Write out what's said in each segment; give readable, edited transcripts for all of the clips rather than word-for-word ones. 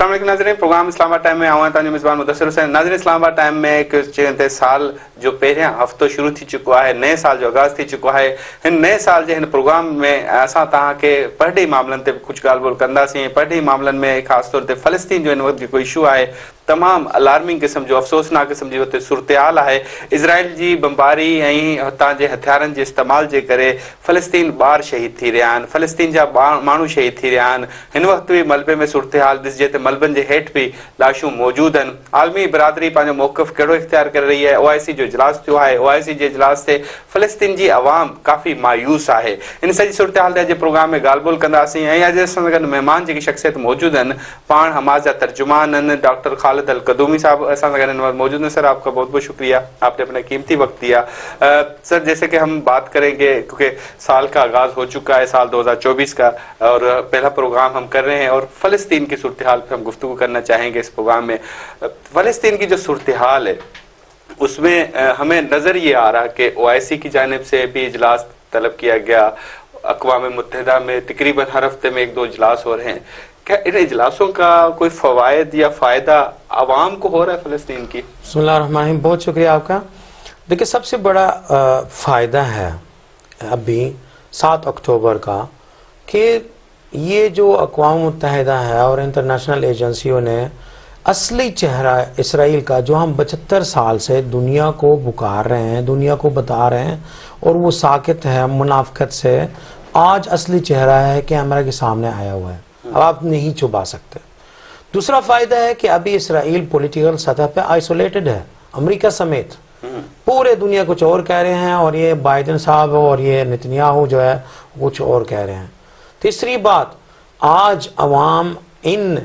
السلام علیکم ناظرین، پروگرام اسلام آباد ٹائم میں آواں تاں میزبان مدثر حسین. ناظرین، اسلام آباد ٹائم میں ایک سال جو پہریاں ہفتو شروع تھی چکو ہے، نئے سال جو آغاز تھی چکو ہے. ہن نئے سال جے ہن پروگرام میں اساں تاں کے پرڈی معاملن تے کچھ گال بول کنداسیں. پرڈی معاملن میں خاص طور تے فلسطین جو ان وقت جو ایشو ہے تمام الارمنگ قسم جو افسوسناک قسم جو صورتحال ہے. اسرائیل جی بمباری ऐं हुतां जे हथियारनि जे इस्तेमाल जे करे फ़लस्तीन ॿार शहीद थी रहिया आहिनि, फ़लस्तीन जा माण्हू शहीद थी रहिया आहिनि. हिन वक़्तु बि मलबे में सूरतहाल ॾिसिजे त मलबनि जे हेठि बि लाशूं मौजूदु आहिनि. आलमी बिरादरी पंहिंजो मौक़िफ़ कहिड़ो इख़्तियार करे रही आहे. OIC जो इजलास थियो आहे, OIC जे इजलास ते फ़लस्तीन जी अवाम काफ़ी मायूस आहे. इन सॼी सूरतहाल ते अॼु प्रोग्राम में ॻाल्हि ॿोल कंदासीं. ऐं अॼु असां सां गॾु महिमान जेकी शख़्सियत मौजूदु आहिनि, पाण हमास जा तर्जुमान आहिनि, डॉक्टर ख़ालिद अल कदूमी साहब असां सां गॾु मौजूद हैं. सर, आपका बहुत बहुत शुक्रिया, आपने अपना कीमती वक्त दिया. सर, जैसे कि हम बात करेंगे क्योंकि साल का आगाज़ हो चुका है, साल 2024 का, और पहला प्रोग्राम हम कर रहे हैं और फ़लस्तीन की सूरतहाल पर हम गुफ्तगू करना चाहेंगे इस प्रोग्राम में. फ़लस्तीन की जो सूरतहाल है उसमें हमें नज़र ये आ रहा कि OIC की जानिब से भी इजलास तलब किया गया. अक़वाम मुत्तहिदा में तकरीबन हर हफ्ते में 1-2 इजलास हो रहे हैं. क्या इन इजलासों का कोई फ़वाइद या फ़ायदा आवाम को हो रहा है फ़लस्तीन की? बिस्मिल्लाहिर्रहमानिर्रहीम, बहुत शुक्रिया आपका. देखिए, सबसे बड़ा फ़ायदा है अभी 7 अक्टूबर का कि ये जो अक़वाम मुत्तहिदा है और इंटरनेशनल एजेंसियों ने असली चेहरा इसराइल का, जो हम 75 साल से दुनिया को पुकार रहे हैं, दुनिया को बता रहे हैं, और वो साकित है मुनाफ़िक़त से, आज असली चेहरा है कि कैमरा के सामने आया हुआ है. अब आप नहीं छुपा सकते. दूसरा फ़ायदा है कि अभी इसराइल पॉलिटिकल सतह पे आइसोलेटेड है, अमेरिका समेत. पूरे दुनिया कुछ और कह रहे हैं और ये बाइडेन साहब और ये नेतन्याहू जो है कुछ और कह रहे हैं. तीसरी बात, आज अवाम इन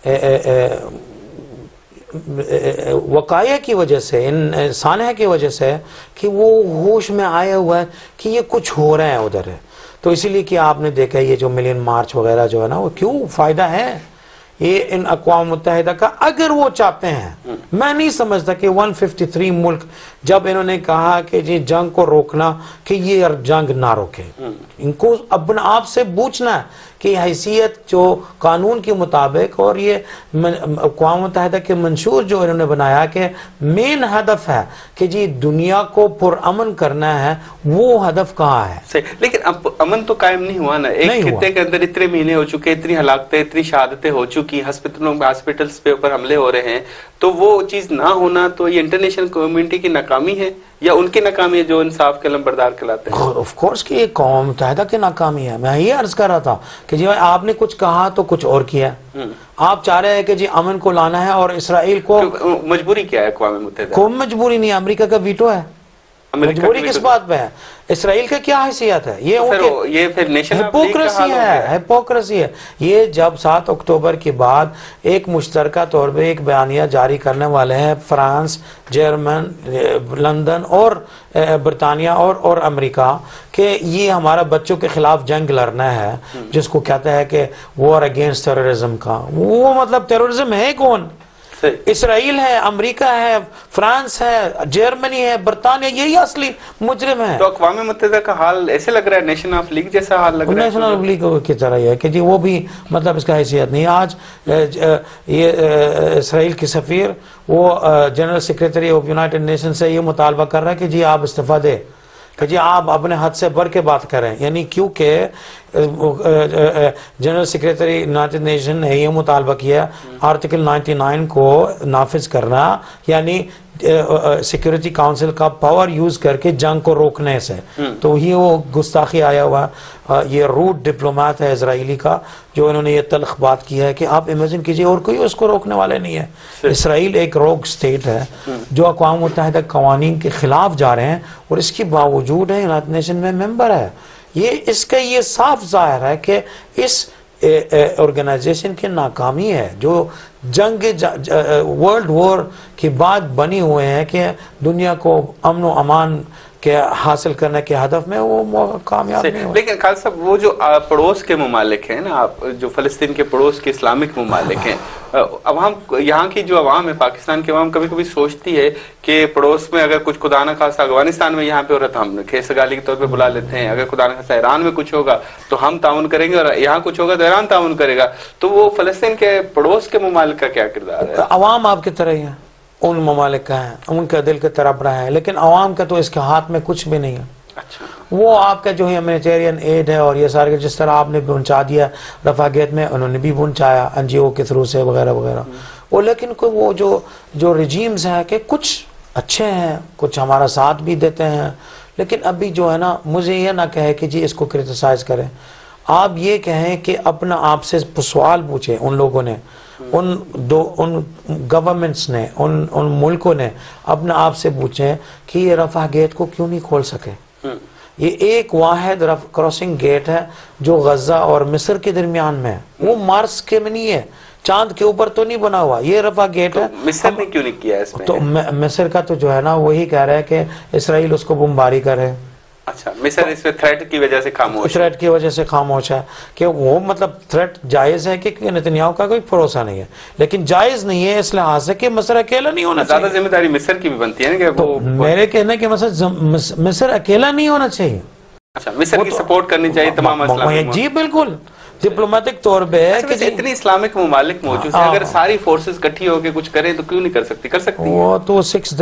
वक़ाया की वजह से, इन सानह की वजह से कि वो होश में आया हुआ है कि ये कुछ हो रहा है उधर है. तो इसीलिए कि आपने देखा ये जो मिलियन मार्च वगैरह जो है ना, वो क्यों फ़ायदा है ये इन अक़वाम मुत्तहिदा का. अगर वो चाहते हैं, मैं नहीं समझता कि 153 मुल्क जब इन्होंने कहा कि जी जंग को रोकना, कि ये जंग ना रोके. इनको अपने आप से पूछना है कि हैसियत जो कानून के मुताबिक, और ये अक़वाम मुत्तहिदा के मंशूर जो इन्होंने बनाया कि मेन हदफ है कि जी दुनिया को पुरअमन करना है, वो हदफ कहाँ है? सही, लेकिन अब अमन तो कायम नहीं हुआ ना. एक खित्ते के अंदर इतने महीने हो चुके, इतनी हलाकतें, इतनी शहादतें हो चुकी, हॉस्पिटल्स पे ऊपर हमले हो रहे हैं, तो वो चीज़ ना होना तो ये इंटरनेशनल कम्युनिटी की नाकामी है या उनकी नाकामी है जो इंसाफ के लंबरदार कहलाते हैं? ऑफ कोर्स कि ये कौम मुत्तहिदा की नाकामी है. मैं ये अर्ज कर रहा था कि जी आपने कुछ कहा तो कुछ और किया. आप चाह रहे हैं कि जी अमन को लाना है और इसराइल को, मजबूरी क्या है अक़वाम मुत्तहिदा? कोई मजबूरी नहीं है, अमेरिका का वीटो है. मजबूरी किस बात पे है? इसराइल का क्या हैसियत है? ये फिर हिपोक्रेसी है, हिपोक्रेसी है. ये जब 7 अक्टूबर के बाद एक मुश्तरका तौर पे एक बयानिया जारी करने वाले हैं फ्रांस, जर्मन, लंदन और बरतानिया और अमेरिका, कि ये हमारा बच्चों के खिलाफ जंग लड़ना है, जिसको कहते हैं कि वॉर अगेंस्ट टेररिज्म का. वो मतलब टेररिज्म है कौन? इसराइल है, अमेरिका है, फ्रांस है, जर्मनी है, बरतानिया, यही असली मुजरिम है. तो अक़वाम मुत्तहिदा का हाल ऐसे लग रहा है नेशन ऑफ लीग जैसा हाल लग रहा है. नेशन ऑफ लीग की तरह है कि जी वो भी मतलब इसका हैसियत नहीं. आज ये इसराइल की सफ़ीर वो general secretary of United Nation से ये मुतालबा कर रहा है कि जी आप इस्तीफ़ा दे, कि जी आप अपने हद से बढ़ के बात करें. यानी क्योंकि जनरल सेक्रेटरी यूनाइटेड नेशन ने ये मुतालबा किया आर्टिकल 99 को नाफिज करना, यानी सिक्योरिटी काउंसिल का पावर यूज करके जंग को रोकने से. तो ही वो गुस्ताखी आया हुआ ये रूट डिप्लोमेट है इजरायली का, जो इन्होंने ये तल्ख बात किया है कि आप इमेजिन कीजिए और कोई उसको रोकने वाले नहीं है. इसराइल एक रोग स्टेट है जो अक़वाम मुत्तहिदा कवानीन के खिलाफ जा रहे हैं, और इसके बावजूद है यूनाइटेड नेशन में मेंबर है. ये इसका ये साफ जाहिर है कि इस ऑर्गेनाइजेशन की नाकामी है, जो जंग वर्ल्ड वॉर के बाद बनी हुए हैं कि दुनिया को अमन व अमान کہ حاصل کرنے کے ہدف میں وہ کامیاب نہیں ہوئے. لیکن خالد صاحب وہ جو پڑوس کے ممالک ہیں نا، جو فلسطین کے پڑوس کے اسلامک ممالک ہیں، عوام یہاں کی جو عوام ہے، پاکستان کی عوام کبھی کبھی سوچتی ہے کہ پڑوس میں اگر کچھ خدا نہ خواستہ افغانستان میں یہاں پہ ہو رہا تو ہم کھیس گالی کے طور پہ بلا لیتے ہیں، اگر خدا نہ خواستہ ایران میں کچھ ہوگا تو ہم تعاون کریں گے، اور یہاں کچھ ہوگا تو ایران تعاون کرے گا. تو وہ فلسطین کے پڑوس کے ممالک کا کیا کردار ہے؟ عوام آپ کی طرح ہی ہے، ان ممالک کا ہے، ان کا دل کے طرف رہا ہے، لیکن عوام کا تو اس کے ہاتھ میں کچھ بھی نہیں ہے. اچھا، وہ آپ کا جو ہیومینیٹیرین ایڈ ہے اور یہ سارے جس طرح آپ نے پہنچا دیا رفح گیٹ میں، انہوں نے بھی پہنچایا NGO کے تھرو سے وغیرہ وغیرہ. وہ لیکن وہ جو رجیمز ہیں کہ کچھ اچھے ہیں، کچھ ہمارا ساتھ بھی دیتے ہیں، لیکن ابھی جو ہے نا، مجھے یہ نہ کہے کہ جی اس کو کرٹیسائز کریں. آپ یہ کہیں کہ اپنا آپ سے سوال پوچھیں، ان لوگوں نے، ان گورنمنٹس نے، ان ملکوں نے اپنا آپ سے پوچھیں کہ یہ رفح گیٹ کو کیوں نہیں کھول سکے. یہ ایک واحد کراسنگ گیٹ ہے جو غزہ اور مصر کے درمیان میں ہے، وہ مارس کے میں نہیں ہے، چاند کے اوپر تو نہیں بنا ہوا، یہ رفح گیٹ ہے. مصر نے کیوں نہیں کیا اس میں؟ تو مصر کا تو جو ہے نا وہی کہہ رہا ہے کہ اسرائیل اس کو بمباری کرے. اچھا، مصر اس میں تھریٹ کی وجہ سے خاموش، تھریٹ کی وجہ سے خاموش ہے کہ وہ مطلب تھریٹ جائز ہے کہ نتنیاہو کا کوئی بھروسہ نہیں ہے، لیکن جائز نہیں ہے اس لحاظ سے کہ مصر اکیلا نہیں ہونا چاہیے. زیادہ ذمہ داری مصر کی بھی بنتی ہے کہ وہ، میرے کہنے کہ مصر اکیلا نہیں ہونا چاہیے. اچھا، مصر کی سپورٹ کرنی چاہیے تمام اسلامک. جی بالکل، ڈپلومیٹک طور پہ کہ اتنی اسلامک ممالک موجود ہیں، اگر ساری فورسز کٹھی ہو کے کچھ کریں تو کیوں نہیں کر سکتی؟ کر سکتی ہیں. وہ تو 6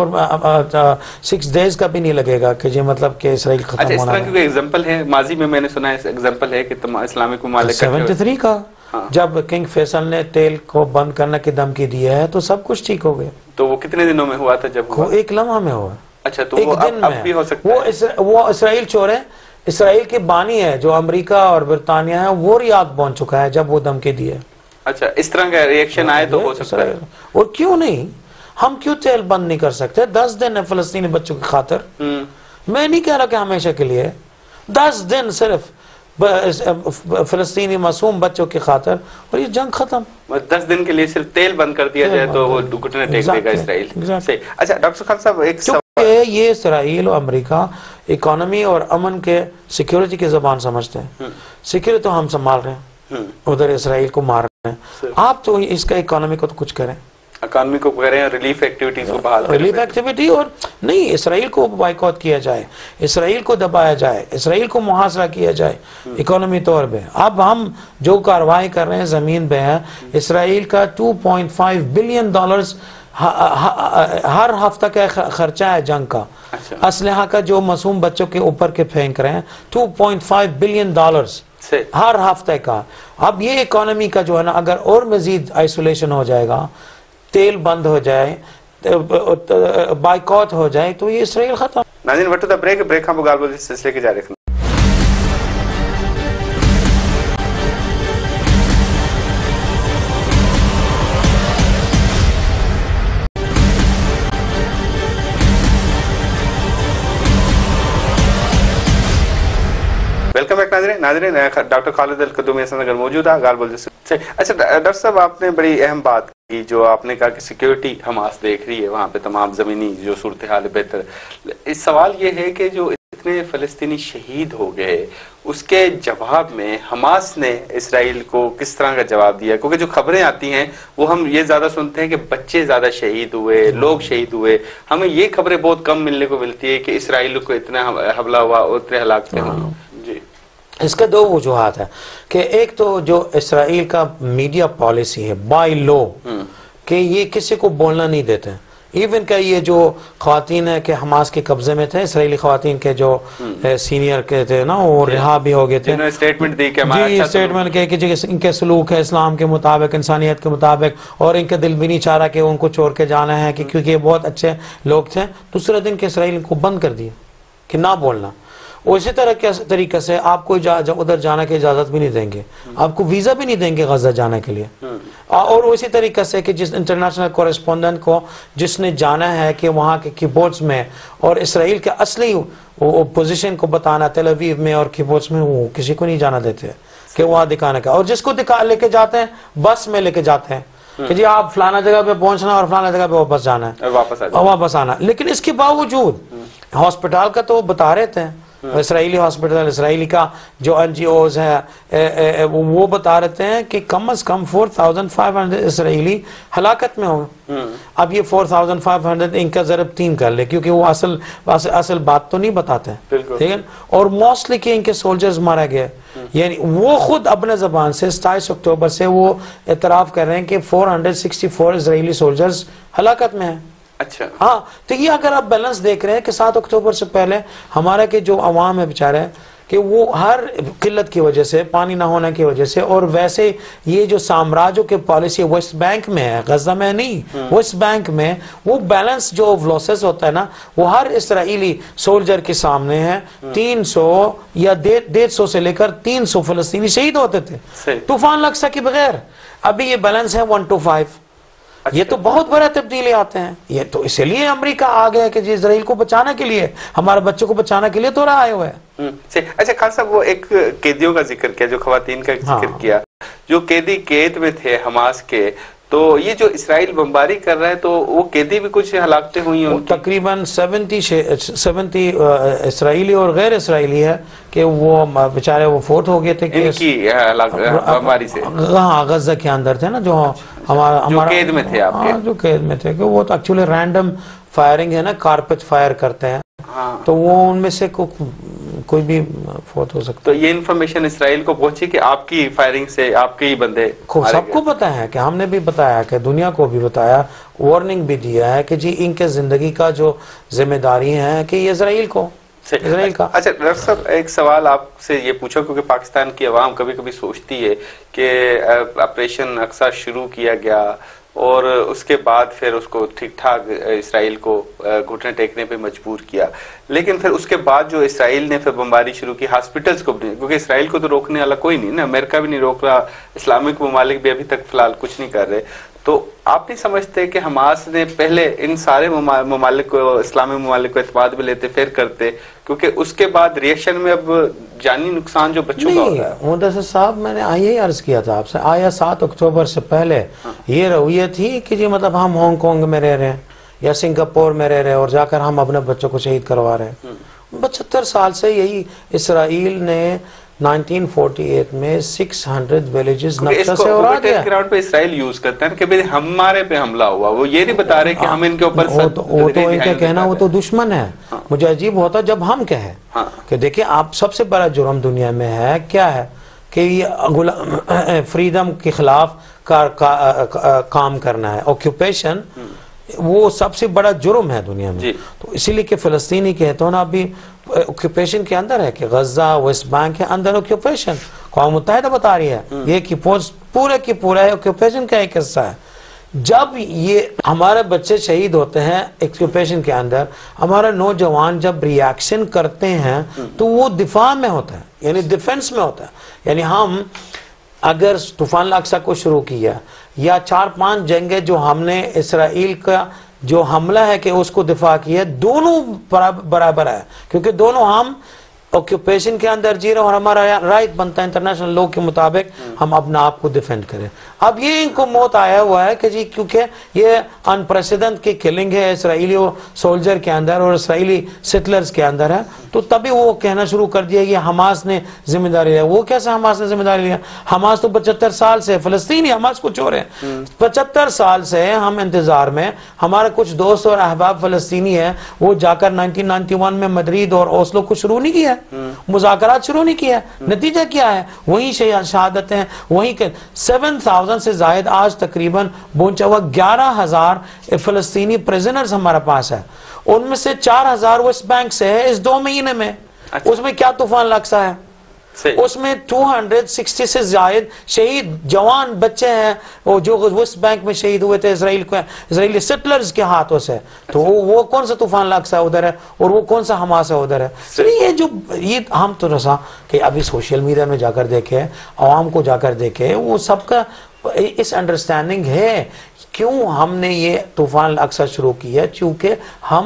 days کا بھی نہیں لگے گا کہ یہ مطلب کہ اسرائیل ختم ہونا ہے. اس طرح کی کوئی ایگزامپل ہے؟ ماضی میں نے سنا ہے ایگزامپل ہے کہ اسلامک ممالک 73 کا جب کنگ فیصل نے تیل کو بند کرنے کی دھمکی دی ہے تو سب کچھ ٹھیک ہو گیا. تو وہ کتنے دنوں میں ہوا تھا جب ہوا؟ ایک لمحہ میں ہوا. اچھا، تو وہ اب بھی ہو سکتا ہے. وہ اسرائیل چور ہے، اسرائیل کے بانی ہے جو امریکہ اور برطانیہ ہے، وہ ریاض پہنچ چکا ہے جب وہ دھمکی دی ہے. اچھا، اس طرح کا ری ایکشن آئے تو ہو سکتا ہے. اور کیوں نہیں، ہم کیوں تیل بند نہیں کر سکتے؟ 10 دن ہے فلسطینی بچوں کی خاطر. میں نہیں کہہ رہا کہ ہمیشہ کے لیے، 10 دن صرف فلسطینی معصوم بچوں کی خاطر، اور یہ جنگ ختم. 10 دن کے لیے صرف تیل بند کر دیا جائے تو وہ گھٹنے ٹیک دے گا اسرائیل. اچھا ڈاکٹر خالد صاحب، ایک کہ یہ اسرائیل اور امریکہ اکانومی اور امن کے سیکیورٹی کی زبان سمجھتے ہیں. سیکیورٹی تو ہم سنبھال رہے ہیں، ادھر اسرائیل کو مار رہے ہیں. آپ تو اس کا اکانومی کو تو کچھ کریں، اکانومی کو کریں، ریلیف ایکٹیویٹیز کو بحال کریں. ریلیف ایکٹیویٹی، اور نہیں اسرائیل کو بائیکاٹ کیا جائے، اسرائیل کو دبایا جائے، اسرائیل کو محاصرہ کیا جائے اکانومی طور پہ. اب ہم جو کارروائی کر رہے ہیں زمین پہ ہے، اسرائیل کا $2.5 بلین ہر ہفتہ کا خرچہ ہے جنگ کا. اسلحہ کا جو معصوم بچوں کے اوپر کے پھینک رہے ہیں، $2.5 بلین ہر ہفتہ کا. اب یہ اکانومی کا جو ہے نا، اگر اور مزید آئسولیشن ہو جائے گا، تیل بند ہو جائے، بائیکاٹ ہو جائے، تو یہ اسرائیل ختم. ناظرین وٹو دا بریک ہم گال بول سلسلے کے جاری رکھنا. ویلکم بیک ناظرین. ڈاکٹر خالد القدومی اگر موجود ہے گال بول. اچھا ڈاکٹر صاحب، آپ نے بڑی اہم بات کی، جو آپ نے کہا کہ سیکیورٹی حماس دیکھ رہی ہے وہاں پہ تمام زمینی جو صورتحال بہتر. اس سوال یہ ہے کہ جو اتنے فلسطینی شہید ہو گئے، اس کے جواب میں حماس نے اسرائیل کو کس طرح کا جواب دیا؟ کیونکہ جو خبریں آتی ہیں وہ ہم یہ زیادہ سنتے ہیں کہ بچے زیادہ شہید ہوئے، لوگ شہید ہوئے. ہمیں یہ خبریں بہت کم ملنے کو ملتی ہے کہ اسرائیل کو اتنا حملہ ہوا، اتنے ہلاکتیں ہوئی. جی، اس کا 2 وجوہات ہیں کہ ایک تو جو اسرائیل کا میڈیا پالیسی ہے بائی لو، کہ یہ کسی کو بولنا نہیں دیتے. ایون کہ یہ جو خواتین ہیں کہ حماس کے قبضے میں تھے، اسرائیلی خواتین کے جو سینئر کے تھے نا، وہ رہا بھی ہو گئے تھے. اسٹیٹمنٹ دی کہ اسٹیٹمنٹ کہ ان کے سلوک ہے اسلام کے مطابق، انسانیت کے مطابق، اور ان کا دل بھی نہیں چاہ رہا کہ ان کو چھوڑ کے جانا ہے، کیونکہ یہ بہت اچھے لوگ تھے. دوسرے دن کے اسرائیل کو بند کر دیا کہ نہ بولنا. اسی طریقے سے آپ کو ادھر جانے کی اجازت بھی نہیں دیں گے، آپ کو ویزا بھی نہیں دیں گے غزہ جانے کے لیے. اور اسی طریقے سے کہ جس انٹرنیشنل کورسپونڈنٹ کو جس نے جانا ہے کہ وہاں کے کیبورڈز میں اور اسرائیل کے اصلی پوزیشن کو بتانا تل اویو میں اور کیبورڈز میں، وہ کسی کو نہیں جانا دیتے کہ وہاں دکھانے کا. اور جس کو لے کے جاتے ہیں بس میں لے کے جاتے ہیں کہ جی آپ فلانا جگہ پہ پہنچنا اور فلانا جگہ پہ واپس جانا ہے اور واپس آنا. لیکن اس کے باوجود ہاسپٹل کا تو بتا رہے تھے، اسرائیلی ہاسپٹل، اسرائیلی کا جو NGOs ہے وہ بتا رہے ہیں کہ کم از کم 4500 اسرائیلی ہلاکت میں ہوں۔ اب یہ 4500 ان کا ضرب 3 کر لے، کیونکہ وہ اصل بات تو نہیں بتاتے ہیں، ٹھیک ہے، اور موسٹلی کہ ان کے سولجرز مارا گئے، یعنی وہ خود اپنے زبان سے 27 اکتوبر سے وہ اعتراف کر رہے ہیں کہ 464 اسرائیلی سولجرز ہلاکت میں ہیں۔ اچھا، ہاں، تو یہ اگر آپ بیلنس دیکھ رہے ہیں کہ 7 اکتوبر سے پہلے ہمارا کہ جو عوام ہے بیچارے کہ وہ ہر قلت کی وجہ سے، پانی نہ ہونے کی وجہ سے، اور ویسے یہ جو سامراجوں کے پالیسی ویسٹ بینک میں ہے، غزہ میں نہیں، ویسٹ بینک میں وہ بیلنس جو لاسز ہوتا ہے نا، وہ ہر اسرائیلی سولجر کے سامنے ہے۔ 300 یا 150 سے لے کر 300 فلسطینی شہید ہوتے تھے طوفان الاقصی کے بغیر، ابھی یہ بیلنس ہے 1-5۔ یہ تو بہت بڑا تبدیلی آتے ہیں، یہ تو اسی لیے امریکہ آ گیا کہ جی اسرائیل کو بچانے کے لیے، ہمارے بچوں کو بچانے کے لیے تو رہا ہوا ہے۔ اچھا خان صاحب، وہ ایک قیدیوں کا ذکر کیا، جو خواتین کا ذکر کیا، جو قیدی قید میں تھے حماس کے، تو یہ جو اسرائیل بمباری کر رہا ہے تو وہ قیدی بھی کچھ ہلاکتیں ہوئی ہیں؟ تقریباً 70 اسرائیلی اور غیر اسرائیلی ہے کہ وہ بیچارے وہ فوت ہو گئے تھے کہ ان کی بمباری سے، ہاں غزہ کے اندر تھے نا، جو ہمارا قید میں تھے آپ کے، جو قید میں تھے، کہ وہ تو ایکچولی رینڈم فائرنگ ہے نا، کارپٹ فائر کرتے ہیں، تو وہ ان میں سے کوئی بھی فوت ہو سکتا ہے۔ تو یہ انفارمیشن اسرائیل کو پہنچی کہ آپ کی فائرنگ سے آپ کے ہی بندے سب کو پتا ہے، کہ ہم نے بھی بتایا، کہ دنیا کو بھی بتایا، وارننگ بھی دیا ہے کہ جی ان کے زندگی کا جو ذمہ داری ہے کہ یہ اسرائیل کا۔ اچھا ڈاکٹر صاحب، ایک سوال آپ سے یہ پوچھو، کیونکہ پاکستان کی عوام کبھی کبھی سوچتی ہے کہ آپریشن اقصی شروع کیا گیا اور اس کے بعد پھر اس کو ٹھیک ٹھاک اسرائیل کو گھٹنے ٹیکنے پہ مجبور کیا، لیکن پھر اس کے بعد جو اسرائیل نے پھر بمباری شروع کی ہاسپٹلز کو، کیونکہ اسرائیل کو تو روکنے والا کوئی نہیں نا، امریکہ بھی نہیں روک رہا، اسلامک ممالک بھی ابھی تک فی الحال کچھ نہیں کر رہے، تو آپ نہیں سمجھتے کہ حماس نے پہلے ان سارے ممالک کو، اسلامی ممالک کو اعتماد میں لیتے پھر کرتے، کیونکہ اس کے بعد ریئیکشن میں اب جانی نقصان جو بچوں کا ہوتا ہے؟ مدثر صاحب، میں نے یہی عرض کیا تھا آپ سے، آیا 7 اکتوبر سے پہلے یہ رویہ تھی کہ جی مطلب ہم ہانگ کانگ میں رہ رہے ہیں یا سنگاپور میں رہ رہے ہیں اور جا کر ہم اپنے بچوں کو شہید کروا رہے ہیں۔ 75 سال سے یہی اسرائیل نے 1948 میں 600 ویلیجز نقشہ سے اڑا دیا۔ گراؤنڈ پہ اسرائیل یوز کرتا ہے کہ بھئی ہمارے پہ حملہ ہوا، وہ یہ نہیں بتا رہے کہ ہم ان کے اوپر وہ تو ان کا کہنا وہ تو دشمن ہے۔ مجھے عجیب ہوتا جب ہم کہیں کہ دیکھیں آپ، سب سے بڑا جرم دنیا میں ہے کیا ہے کہ یہ فریڈم کے خلاف کام کرنا ہے، آکیوپیشن، وہ سب سے بڑا جرم ہے دنیا میں۔ تو اسی لیے کہ فلسطینی کہتے ہیں نا ابھی آکیوپیشن کے اندر ہے، کہ غزہ ویسٹ بینک کے اندر آکیوپیشن، اقوام متحدہ بتا رہی ہے یہ کہ پورے کی پورا آکیوپیشن کا ایک حصہ ہے۔ جب یہ ہمارے بچے شہید ہوتے ہیں آکیوپیشن کے اندر، ہمارے نوجوان جب ریاکشن کرتے ہیں تو وہ دفاع میں ہوتا ہے، یعنی ڈیفنس میں ہوتا ہے۔ یعنی ہم اگر طوفان الاقصی کو شروع کیا یا 4-5 جنگیں جو ہم نے اسرائیل کا جو حملہ ہے کہ اس کو دفاع کیا، دونوں برابر ہے، کیونکہ دونوں ہم آکیوپیشن کے اندر جی رہے ہیں اور ہمارا رائٹ بنتا ہے انٹرنیشنل لاء کے مطابق ہم اپنا آپ کو ڈیفینڈ کریں۔ اب یہ ان کو موت آیا ہوا ہے کہ جی کیونکہ یہ انپریسیڈنٹ کی کلنگ ہے اسرائیلی سولجر کے اندر اور اسرائیلی سیٹلرز کے اندر ہے، تو تبھی وہ کہنا شروع کر دیا یہ حماس نے ذمہ داری لیا۔ وہ کیسے حماس نے ذمہ داری لیا؟ حماس تو 75 سال سے فلسطینی، حماس کو چور ہے، 75 سال سے ہم انتظار میں، ہمارے کچھ دوست اور احباب فلسطینی ہیں، وہ جا کر 1991 میں مدرید اور اوسلو کو شروع نہیں کیا، مذاکرات شروع نہیں کیا، نتیجہ کیا ہے؟ وہیں شہادتیں، وہیں کے 7000 سے زائد آج تقریباً پہنچا ہوا 11,000 فلسطینی پریزنرز ہمارے پاس ہے، ان میں سے 4,000 ویسٹ بینک سے ہے اس 2 مہینے میں۔ اس میں کیا طوفان الاقصی ہے؟ اس میں 260 سے زائد شہید جوان بچے ہیں وہ جو ویسٹ بینک میں شہید ہوئے تھے اسرائیلی سیٹلرز کے ہاتھوں سے، تو وہ کون سا طوفان الاقصی ادھر ہے اور وہ کون سا حماس ہے ادھر ہے؟ یہ ہم تو رسا کہ ابھی سوشل میڈیا میں جا کر دیکھے، عوام کو جا کر دیکھے، وہ سب کا اس انڈرسٹینڈنگ ہے کیوں ہم نے یہ طوفان الاقصی شروع کیا، چونکہ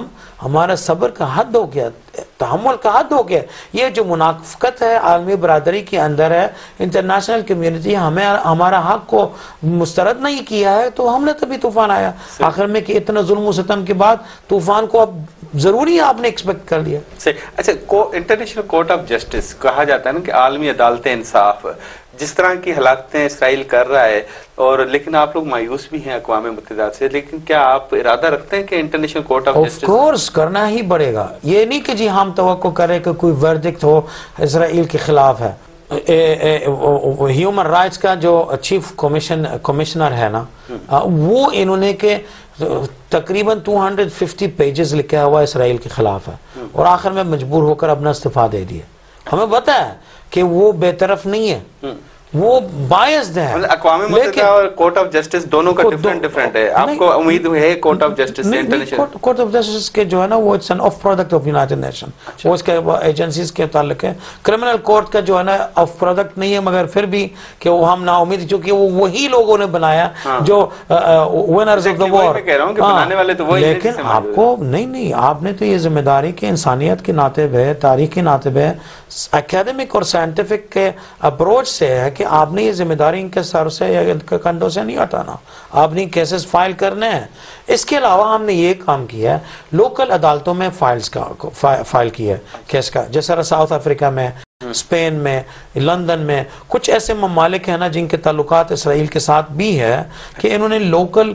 ہمارا صبر کا حد ہو گیا، تحمل کا حد ہو گیا۔ یہ جو منافقت ہے عالمی برادری کے اندر ہے، انٹرنیشنل کمیونٹی ہمارا حق کو مسترد نہیں کیا ہے، تو ہم نے تبھی طوفان آیا آخر میں کہ اتنا ظلم و ستم کے بعد طوفان کو اب ضروری آپ نے ایکسپیکٹ کر لیا. اچھا, انٹرنیشنل کورٹ آف جسٹس کہا جاتا ہے نا کہ عالمی عدالت انصاف, جس طرح کی حالاتیں اسرائیل کر رہا ہے, اور لیکن آپ لوگ مایوس بھی ہیں اقوام متحدہ سے, لیکن کیا آپ ارادہ رکھتے ہیں کہ international court of justice? Of course کرنا ہی پڑے گا. یہ نہیں کہ جی ہم توقع کریں کہ کوئی ورڈکٹ ہو اسرائیل کے خلاف ہے. ہیومن رائٹس کا جو چیف کمشنر ہے نا, وہ انہوں نے کہ تقریباً 250 پیجز لکھا ہوا اسرائیل کے خلاف ہے, اور آخر میں مجبور ہو کر اپنا استعفیٰ دے دیا. ہمیں پتہ ہے کہ وہ بے طرف نہیں ہے, وہ بائزڈ ہے. اقوام متحدہ اور کورٹ آف جسٹس دونوں کا ڈیفرنٹ ہے. آپ کو امید ہے کورٹ آف جسٹس سے؟ انٹرنیشنل کورٹ آف جسٹس کے جو ہے نا وہ it's an of product of United Nation, وہ اس کے ایجنسیز کے تعلق ہے. کرمنل کورٹ کا جو ہے نا آف پروڈکٹ نہیں ہے, مگر پھر بھی کہ وہ ہم نا امید, چونکہ وہ وہی لوگوں نے بنایا جو ونرز آف دا وار. لیکن آپ کو نہیں, آپ نے تو یہ ذمہ داری کہ انسانیت کے ناطے بے, تاریخ کے ناطے بے, اکیڈمک اور سائنٹیفک کے اپروچ سے ہے کہ آپ نے یہ ذمہ داری ان کے سر سے یا کندھوں سے نہیں ہٹانا, آپ نے کیسز فائل کرنے ہیں. اس کے علاوہ ہم نے یہ کام کیا ہے, لوکل عدالتوں میں فائل کیا ہے کیس کا, جیسا ساؤتھ افریقہ میں, اسپین میں, لندن میں. کچھ ایسے ممالک ہیں نا جن کے تعلقات اسرائیل کے ساتھ بھی ہے کہ انہوں نے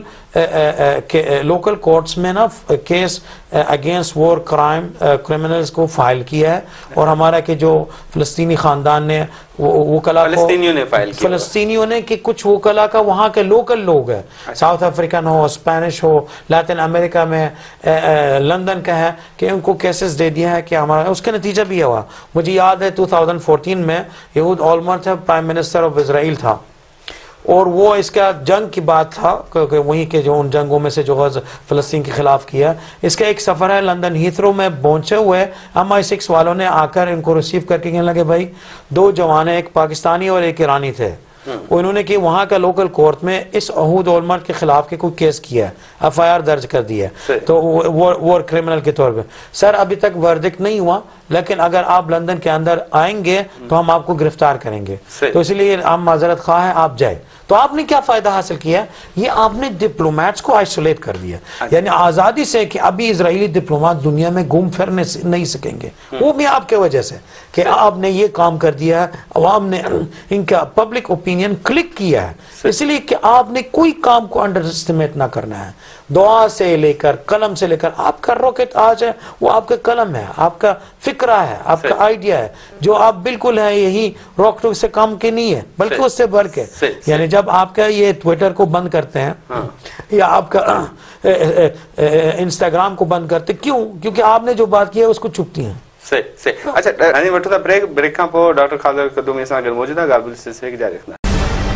لوکل کورٹس میں نا کیس اگینسٹ وار کرمنلز کو فائل کیا ہے. اور ہمارا کہ جو فلسطینی خاندان نے وکلا کو, فلسطینیوں نے کہ کچھ وکلا کا وہاں کے لوکل لوگ ہیں, ساؤتھ افریقن ہو, اسپینش ہو, لیٹن امریکہ میں, لندن کا ہے, کہ ان کو کیسز دے دیا ہے کہ ہمارا. اس کا نتیجہ بھی ہوا. مجھے یاد ہے 2014 میں Ehud Olmert prime minister of Israel تھا, اور وہ اس کا جنگ کی بات تھا کہ وہیں کے جو ان جنگوں میں سے جو فلسطین کے خلاف کیا. اس کا ایک سفر ہے, لندن ہیتھرو میں پہنچے ہوئے MI6 والوں نے آ کر ان کو ریسیو کر کے کہنے لگے بھائی 2 جوان ہیں, ایک پاکستانی اور ایک ایرانی تھے. انہوں نے کہ وہاں کا لوکل کورٹ میں اس یہود اولمرٹ کے خلاف کے کوئی کیس کیا ہے, FIR درج کر دی ہے تو وار کرمنل کے طور پہ. سر ابھی تک ورڈکٹ نہیں ہوا, لیکن اگر آپ لندن کے اندر آئیں گے تو ہم آپ کو گرفتار کریں گے. تو اس لیے ہم معذرت خواہ ہیں, آپ جائیں. تو آپ نے کیا فائدہ حاصل کیا؟ یہ آپ نے ڈپلومیٹس کو آئسولیٹ کر دیا, یعنی آزادی سے کہ ابھی اسرائیلی ڈپلومات دنیا میں گھوم پھر نہیں سکیں گے. وہ بھی آپ کے وجہ سے کہ آپ نے یہ کام کر دیا ہے, عوام نے ان کا پبلک اوپینین کلک کیا ہے. اس لیے کہ آپ نے کوئی کام کو انڈر اسٹیمیٹ نہ کرنا ہے. دعا سے لے کر قلم سے لے کر آپ کا راکٹ آج ہے, وہ آپ کا قلم ہے, آپ کا فکرہ ہے, آپ کا آئیڈیا ہے, جو آپ بالکل ہے یہی راکٹوں سے کام کے نہیں ہے بلکہ اس سے بڑھ کے. یعنی جب آپ کا یہ ٹویٹر کو بند کرتے ہیں یا آپ کا انسٹاگرام کو بند کرتے, کیوں؟ کیونکہ آپ نے جو بات کی ہے اس کو چھپتی ہیں. صحیح. اچھا بریک کھاں پو ڈاکٹر خالد قدومی اس اگر موجود ہے غالب سلسلے کی جاری رکھنا.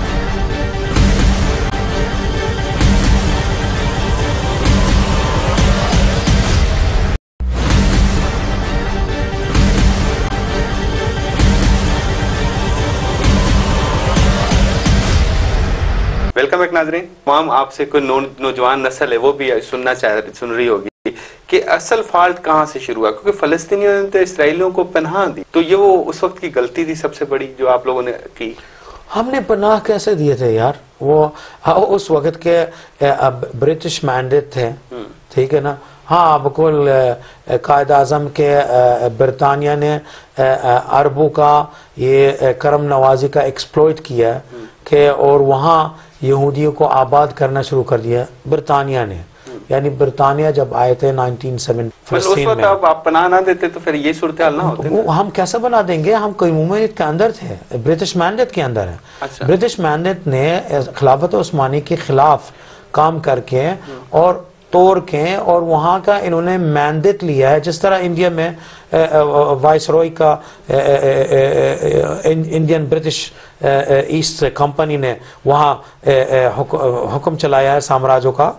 ویلکم ایک ناظرین. تمام آپ سے کوئی نوجوان نسل ہے وہ بھی سن رہی ہوگی کہ اصل فالٹ کہاں سے شروع ہوا, کیونکہ فلسطینیوں نے تو اسرائیلیوں کو پناہ دی. تو یہ وہ اس وقت کی غلطی تھی سب سے بڑی جو آپ لوگوں نے کی. ہم نے پناہ کیسے دیے تھے یار؟ وہ اس وقت کے برٹش مینڈیٹ تھے, ٹھیک ہے نا. ہاں بالکل, قائد اعظم کے برطانیہ نے عربوں کا یہ کرم نوازی کا ایکسپلوئٹ کیا کہ, اور وہاں یہودیوں کو آباد کرنا شروع کر دیا برطانیہ نے. یعنی برطانیہ جب آئے تھے 1907 فلسطین میں, آپ پناہ نہ دیتے تو پھر یہ صورتحال نہ ہوتی. ہم کیسے بنا دیں گے؟ ہم قیمومیت کے اندر تھے, برٹش مینڈیٹ کے اندر ہے. برٹش مینڈیٹ نے خلافت عثمانی کے خلاف کام کر کے اور توڑ کے, اور وہاں کا انہوں نے مینڈیٹ لیا ہے. جس طرح انڈیا میں وائس روئی کا انڈین برٹش ایسٹ کمپنی نے وہاں حکم چلایا ہے سامراجوں کا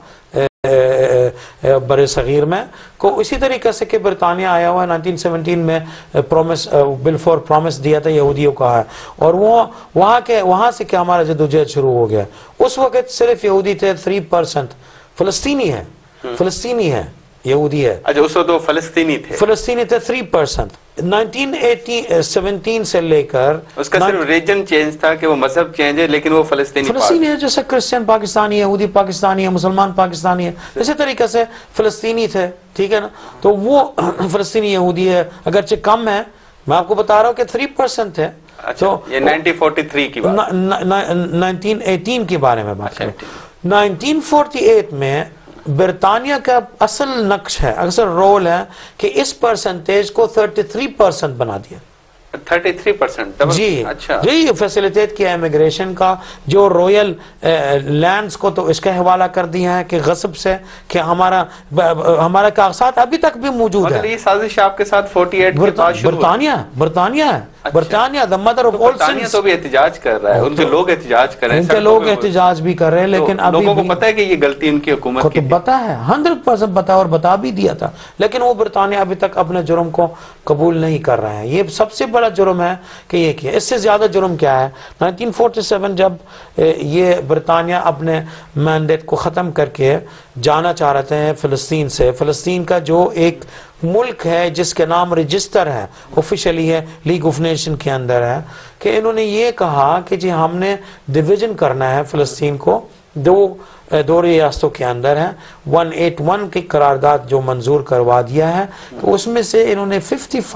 بر صغیر میں, کو اسی طریقے سے کہ برطانیہ آیا ہوا ہے 1917 میں بل فور پرومس دیا تھا یہودیوں کا ہے, اور وہ وہاں سے کیا ہمارا جدوجہد شروع ہو گیا. اس وقت صرف یہودی تھے 3%, فلسطینی ہے یہودی ہے. اچھا اس وقت وہ فلسطینی تھے. فلسطینی تھے 3%. 1917 سے لے کر اس کا صرف ریجن چینج تھا کہ وہ مذہب چینج ہے لیکن وہ فلسطینی ہے. جیسے کرسچن پاکستانی ہے, یہودی پاکستانی ہے, مسلمان پاکستانی ہے, اسی طریقے سے فلسطینی تھے. ٹھیک ہے نا, تو وہ فلسطینی یہودی ہے, اگرچہ کم ہے, میں آپ کو بتا رہا ہوں کہ 3% ہے. تو یہ 1943 کی بات, 1918 کے بارے میں بات کریں. 1948 میں برطانیہ کا اصل نقش ہے, اصل رول ہے کہ اس پرسنٹیج کو 33% بنا دیا. 33%. جی اچھا جی, فیسیلیٹیٹ کیا امیگریشن کا. جو رویل لینڈز کو تو اس کا حوالہ کر دیا ہے کہ غصب سے, کہ ہمارا کاغذات ابھی تک بھی موجود ہے. یہ سازش آپ کے ساتھ 48 کے بعد شروع برطانیہ ہے. برطانیہ the mother of all برطانیہ sins. تو بھی احتجاج کر رہا ہے, ان کے لوگ احتجاج کر رہے ہیں, ان کے لوگ احتجاج بھی کر رہے ہیں, لیکن ابھی لوگوں کو پتہ ہے کہ یہ غلطی ان کی حکومت کی تھی. پتہ ہے 100% پتہ, اور بتا بھی دیا تھا, لیکن وہ برطانیہ ابھی تک اپنے جرم کو قبول نہیں کر رہے ہیں. یہ سب سے بڑا جرم ہے کہ یہ کیا. اس سے زیادہ جرم کیا ہے؟ 1947 جب یہ برطانیہ اپنے مینڈیٹ کو ختم کر کے جانا چاہ رہے ہیں فلسطین سے. فلسطین کا جو ایک ملک ہے جس کے نام رجسٹر ہے, آفیشلی ہے, لیگ آف نیشن کے اندر ہے, کہ انہوں نے یہ کہا کہ جی ہم نے ڈویژن کرنا ہے فلسطین کو, دو ریاستوں کے اندر ہے. 181 کی قرارداد جو منظور کروا دیا ہے, تو اس میں سے انہوں نے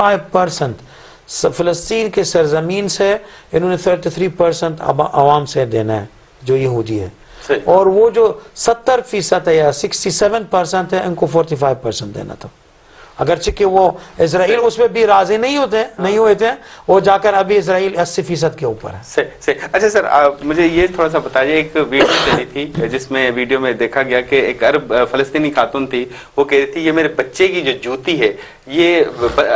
55% فلسطین کے سرزمین سے, انہوں نے 33% عوام سے دینا ہے جو یہودی ہے, اور وہ جو 70% ہے یا 67% ہے, ان کو 45% دینا تھا. اگرچہ کہ وہ اسرائیل اس میں بھی راضی نہیں ہوئے تھے, وہ جا کر ابھی اسرائیل 80% کے اوپر ہے. اچھا سر, مجھے یہ تھوڑا سا بتائیے, ایک ویڈیو چلی تھی جس میں ویڈیو میں دیکھا گیا کہ ایک عرب فلسطینی خاتون تھی, وہ کہہ رہی تھی یہ میرے بچے کی جو جوتی ہے یہ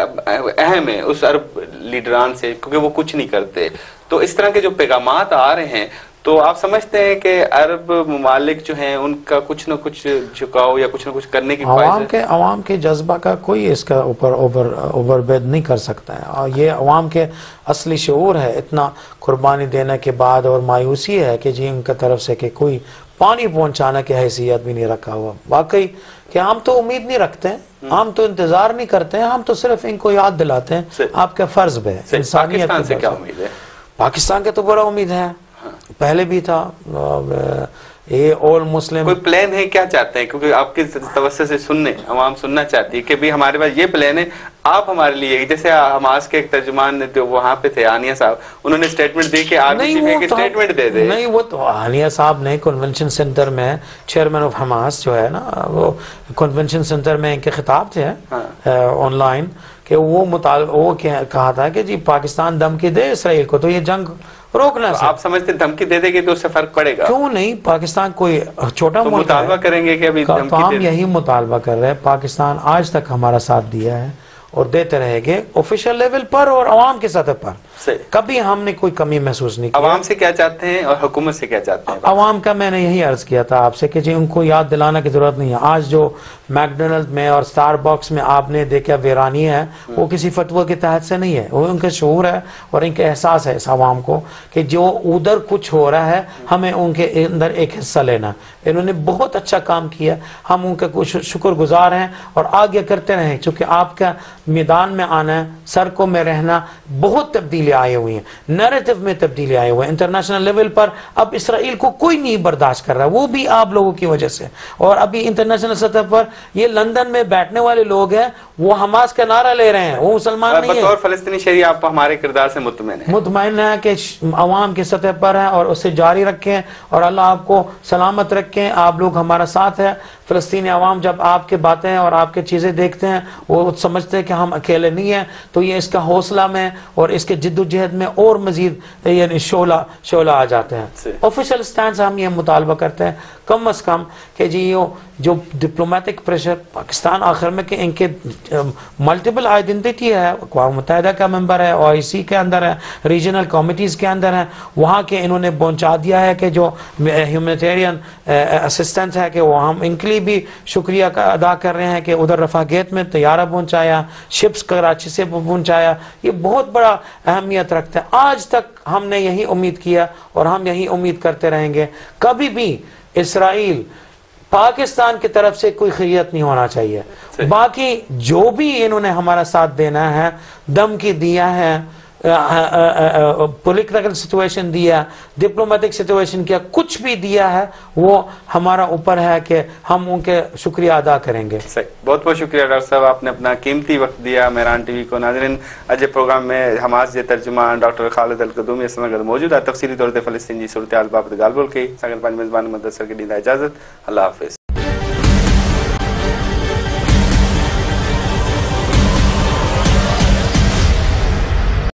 اہم ہے اس عرب لیڈران سے, کیونکہ وہ کچھ نہیں کرتے. تو اس طرح کے جو پیغامات آ رہے ہیں, تو آپ سمجھتے ہیں کہ عرب ممالک جو ہیں ان کا کچھ نہ کچھ جھکاؤ یا کچھ نہ کچھ کرنے کی خواہش ہے؟ عوام کے جذبہ کا کوئی اس کا اوور بیڈ نہیں کر سکتا ہے, اور یہ عوام کے اصلی شعور ہے. اتنا قربانی دینے کے بعد اور مایوسی ہے کہ جی ان کی طرف سے کہ کوئی پانی پہنچانا کی حیثیت بھی نہیں رکھا ہوا. واقعی کہ ہم تو امید نہیں رکھتے ہیں, ہم تو انتظار نہیں کرتے ہیں, ہم تو صرف ان کو یاد دلاتے ہیں آپ کا فرض ہے. پاکستان سے کیا امید ہے؟ پاکستان کے تو بڑا امید ہے, پہلے بھی تھا. یہ all مسلم کوئی پلان ہے, کیا چاہتے ہیں؟ کیونکہ آپ کی توسط سے عوام سننا چاہتی ہے کہ بھی ہمارے پاس یہ پلان ہے, آپ ہمارے لیے, جیسے حماس کے ایک ترجمان جو وہاں پہ تھے آنیہ صاحب, انہوں نے سٹیٹمنٹ دی کہ RBC میں ایک سٹیٹمنٹ دے دے. نہیں, وہ تو آنیہ صاحب نے کنونشن سینٹر میں, چیئرمین آف حماس جو ہے نا, وہ کنونشن سینٹر میں ان کے خطاب تھے آن لائن, کہ وہ کہا تھا کہ جی پاکستان دھمکی دے اسرائیل کو تو یہ جنگ روکنا. آپ سمجھتے ہیں دھمکی دے دے گی تو اس سے فرق پڑے گا؟ کیوں نہیں, پاکستان کوئی چھوٹا ملک ہے, مطالبہ کریں گے کہ ابھی تو ہم یہی مطالبہ کر رہے ہیں. پاکستان آج تک ہمارا ساتھ دیا ہے اور دیتے رہے گے آفیشل لیول پر اور عوام کی سطح پر. کبھی ہم نے کوئی کمی محسوس نہیں کی. عوام سے کیا چاہتے ہیں اور حکومت سے کیا چاہتے ہیں؟ عوام کا میں نے یہی عرض کیا تھا آپ سے کہ جی ان کو یاد دلانا کی ضرورت نہیں ہے. آج جو میکڈونلڈ میں اور سٹار باکس میں آپ نے دیکھا ویرانی ہے, وہ کسی فتوی کے تحت سے نہیں ہے, وہ ان کا شعور ہے اور ان کا احساس ہے اس عوام کو کہ جو ادھر کچھ ہو رہا ہے ہمیں ان کے اندر ایک حصہ لینا. انہوں نے بہت اچھا کام کیا, ہم ان کا شکر گزار ہیں اور آگے کرتے رہیں, چونکہ آپ کا میدان میں آنا ہے, سڑکوں میں رہنا, بہت تبدیلی آئی ہوئی ہیں, نیریٹو میں تبدیلی آئی ہوئی ہے. انٹرنیشنل لیول پر اب اسرائیل کو کوئی نہیں برداشت کر رہا, وہ بھی آپ لوگوں کی وجہ سے. اور ابھی انٹرنیشنل سطح پر یہ لندن میں بیٹھنے والے لوگ ہیں, وہ حماس کا نعرہ لے رہے ہیں, وہ مسلمان نہیں ہیں. بطور فلسطینی شہری آپ ہمارے کردار سے مطمئن ہیں؟ مطمئن ہے کہ عوام کی سطح پر ہیں اور اسے جاری رکھیں, اور اللہ آپ کو سلامت رکھیں. آپ لوگ ہمارا ساتھ ہے. فلسطینی عوام جب آپ کے باتیں اور آپ کے چیزیں دیکھتے ہیں, وہ سمجھتے ہیں کہ ہم اکیلے نہیں ہیں, تو یہ اس کا حوصلہ میں اور اس کے جد و جہد میں اور مزید یعنی شعلہ آ جاتے ہیں. آفیشل سٹینڈ سے ہم یہ مطالبہ کرتے ہیں کم از کم کہ جی جو ڈپلومیٹک پریشر پاکستان آخر میں کہ ان کے ملٹیپل آئیڈینٹی ہے, اقوام متحدہ کا ممبر ہے, OIC کے اندر ہے, ریجنل کمیٹیز کے اندر ہیں, وہاں کے انہوں نے پہنچا دیا ہے کہ جو ہیومینیٹیرین اسسٹنس ہے کہ وہ ہم ان کے لیے بھی شکریہ ادا کر رہے ہیں کہ ادھر رفح گیٹ میں طیارہ پہنچایا, شپس کراچی سے پہنچایا. یہ بہت بڑا اہمیت رکھتا ہے. آج تک ہم نے یہی امید کیا اور ہم یہی امید کرتے رہیں گے. کبھی بھی اسرائیل پاکستان کی طرف سے کوئی خیریت نہیں ہونا چاہیے. باقی جو بھی انہوں نے ہمارا ساتھ دینا ہے، دھمکی دیا ہے، پولیٹیکل سچویشن دیا، ڈپلومیٹک سچویشن کیا، کچھ بھی دیا ہے، وہ ہمارا اوپر ہے کہ ہم ان کے شکریہ ادا کریں گے. بہت بہت شکریہ ڈاکٹر صاحب، آپ نے اپنا قیمتی وقت دیا مہران ٹی وی کو. ناظرین اج پروگرام میں حماس کے ترجمان ڈاکٹر خالد القدومی اس وقت موجود ہے. تفصیلی طور پر فلسطین کی صورتحال بابت گال بول کے سنگت پانچ میزبان مدثر کے ڈیندا اجازت. اللہ حافظ.